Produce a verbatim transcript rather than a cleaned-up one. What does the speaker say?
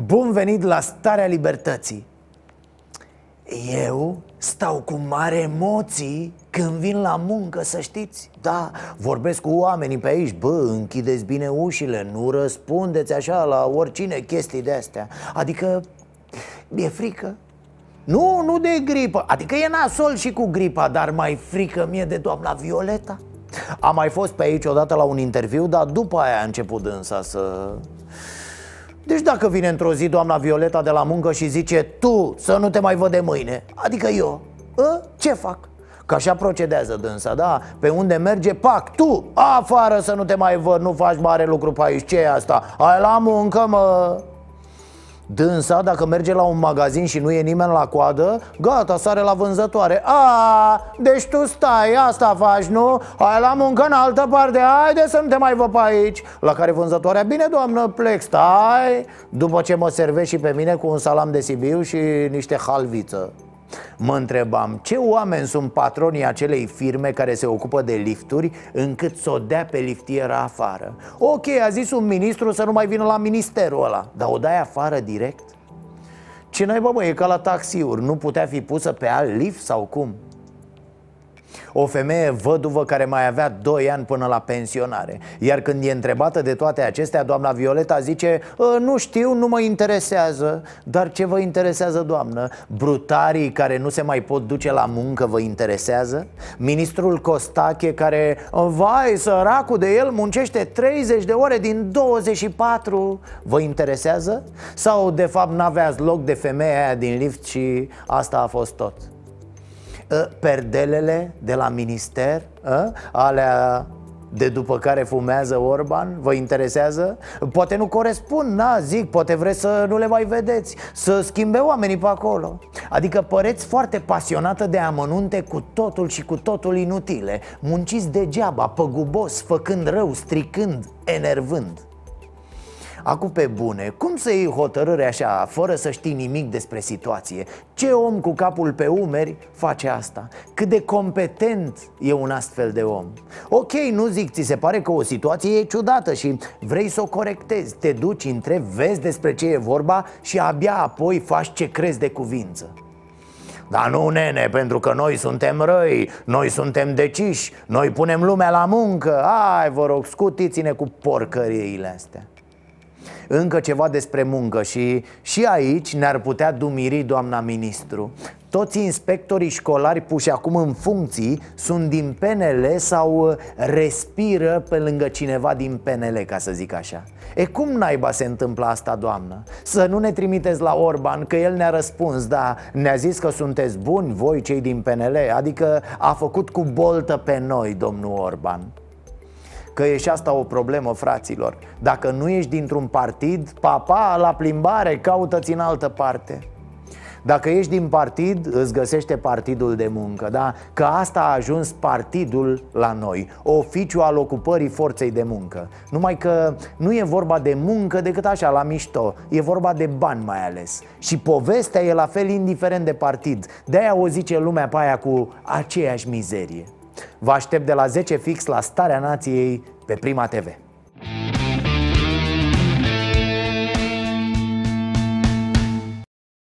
Bun venit la Starea Libertății. Eu stau cu mare emoții când vin la muncă, să știți. Da, vorbesc cu oamenii pe aici. Bă, închideți bine ușile, nu răspundeți așa la oricine chestii de astea. Adică mi-e frică. Nu, nu de gripă. Adică e nasol și cu gripa, dar mai frică mie de doamna Violeta. Am mai fost pe aici odată la un interviu, dar după aia a început dânsa să... Deci dacă vine într-o zi doamna Violeta de la muncă și zice: tu să nu te mai văd de mâine, adică eu, a? Ce fac? Că așa procedează dânsa, da? Pe unde merge, pac, tu, afară să nu te mai văd, nu faci mare lucru pe aici, ce e asta? Hai la muncă, mă! Dânsa, dacă merge la un magazin și nu e nimeni la coadă, gata, sare la vânzătoare. A, deci tu stai, asta faci, nu? Hai la muncă în altă parte, haide să nu te mai văd pe aici. La care vânzătoarea: bine, doamnă, plec, stai. După ce mă servești și pe mine cu un salam de Sibiu și niște halviță. Mă întrebam ce oameni sunt patronii acelei firme care se ocupă de lifturi încât să o dea pe liftiera afară. Ok, a zis un ministru să nu mai vină la ministerul ăla, dar o dai afară direct? Ce naiba, bă, e ca la taxiuri, nu putea fi pusă pe alt lift sau cum? O femeie văduvă care mai avea doi ani până la pensionare. Iar când e întrebată de toate acestea, doamna Violeta zice: nu știu, nu mă interesează. Dar ce vă interesează, doamnă? Brutarii care nu se mai pot duce la muncă vă interesează? Ministrul Costache care, vai, săracul de el, muncește treizeci de ore din douăzeci și patru, vă interesează? Sau de fapt n-aveați loc de femeia aia din lift și asta a fost tot? Perdelele de la minister, a? Alea de după care fumează Orban, vă interesează? Poate nu corespund, na, zic, poate vreți să nu le mai vedeți, să schimbe oamenii pe acolo. Adică păreți foarte pasionată de amănunte cu totul și cu totul inutile. Munciți degeaba, păgubos, făcând rău, stricând, enervând. Acum, pe bune, cum să iei hotărâre așa, fără să știi nimic despre situație? Ce om cu capul pe umeri face asta? Cât de competent e un astfel de om? Ok, nu zic, ți se pare că o situație e ciudată și vrei să o corectezi. Te duci, întrebi, vezi despre ce e vorba și abia apoi faci ce crezi de cuvință. Dar nu, nene, pentru că noi suntem răi, noi suntem deciși, noi punem lumea la muncă. Hai, vă rog, scutiți-ne cu porcăriile astea. Încă ceva despre muncă și și aici ne-ar putea dumiri doamna ministru. Toți inspectorii școlari puși acum în funcții sunt din P N L sau respiră pe lângă cineva din P N L, ca să zic așa. E cum naiba se întâmplă asta, doamnă? Să nu ne trimiteți la Orban, că el ne-a răspuns, da, ne-a zis că sunteți buni voi cei din P N L. Adică a făcut cu boltă pe noi, domnul Orban. Că e și asta o problemă, fraților. Dacă nu ești dintr-un partid, papa, la plimbare, caută-ți în altă parte. Dacă ești din partid, îți găsește partidul de muncă, da? Că asta a ajuns partidul la noi, oficiu al ocupării forței de muncă. Numai că nu e vorba de muncă decât așa, la mișto. E vorba de bani mai ales. Și povestea e la fel indiferent de partid. De-aia o zice lumea pe aia cu aceeași mizerie. Vă aștept de la zece fix la Starea Nației pe Prima T V.